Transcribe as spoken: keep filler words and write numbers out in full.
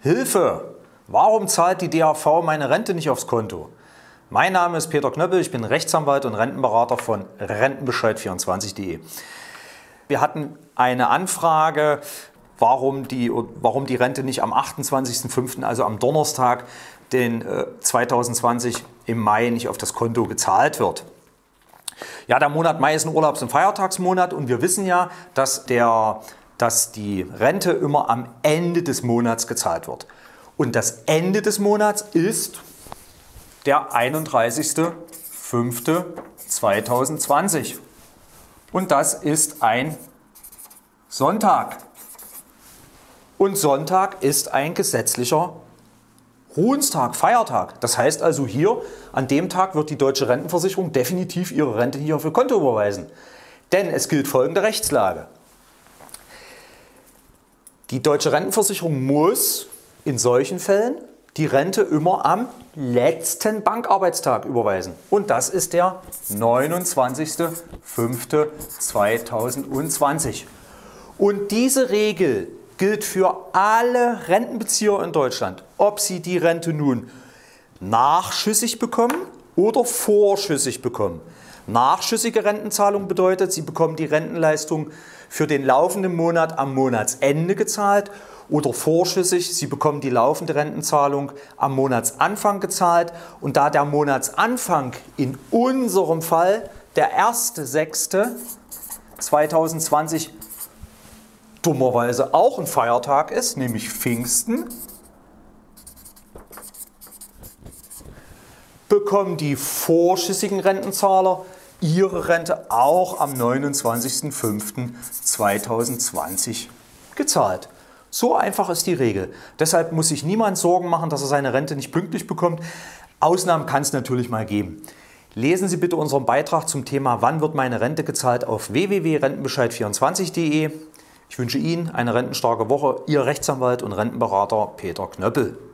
Hilfe! Warum zahlt die D A V meine Rente nicht aufs Konto? Mein Name ist Peter Knöppel, ich bin Rechtsanwalt und Rentenberater von Rentenbescheid vierundzwanzig punkt de. Wir hatten eine Anfrage, warum die, warum die Rente nicht am achtundzwanzigsten fünften, also am Donnerstag, den äh, zweitausendzwanzig im Mai nicht auf das Konto gezahlt wird. Ja, der Monat Mai ist ein Urlaubs- und Feiertagsmonat und wir wissen ja, dass, der, dass die Rente immer am Ende des Monats gezahlt wird. Und das Ende des Monats ist der einunddreißigste fünfte zweitausendzwanzig. Und das ist ein Sonntag. Und Sonntag ist ein gesetzlicher Ruhenstag, Feiertag. Das heißt also hier, an dem Tag wird die Deutsche Rentenversicherung definitiv ihre Rente nicht auf ihr Konto überweisen. Denn es gilt folgende Rechtslage. Die Deutsche Rentenversicherung muss in solchen Fällen die Rente immer am letzten Bankarbeitstag überweisen. Und das ist der neunundzwanzigste fünfte zweitausendzwanzig. Und diese Regel gilt für alle Rentenbezieher in Deutschland, ob sie die Rente nun nachschüssig bekommen oder vorschüssig bekommen. Nachschüssige Rentenzahlung bedeutet, sie bekommen die Rentenleistung für den laufenden Monat am Monatsende gezahlt, oder vorschüssig, sie bekommen die laufende Rentenzahlung am Monatsanfang gezahlt. Und da der Monatsanfang in unserem Fall der erste sechste zweitausendzwanzig dummerweise auch ein Feiertag ist, nämlich Pfingsten, bekommen die vorschüssigen Rentenzahler ihre Rente auch am neunundzwanzigsten fünften zweitausendzwanzig gezahlt. So einfach ist die Regel. Deshalb muss sich niemand Sorgen machen, dass er seine Rente nicht pünktlich bekommt. Ausnahmen kann es natürlich mal geben. Lesen Sie bitte unseren Beitrag zum Thema Wann wird meine Rente gezahlt auf w w w punkt rentenbescheid vierundzwanzig punkt de. Ich wünsche Ihnen eine rentenstarke Woche. Ihr Rechtsanwalt und Rentenberater Peter Knöppel.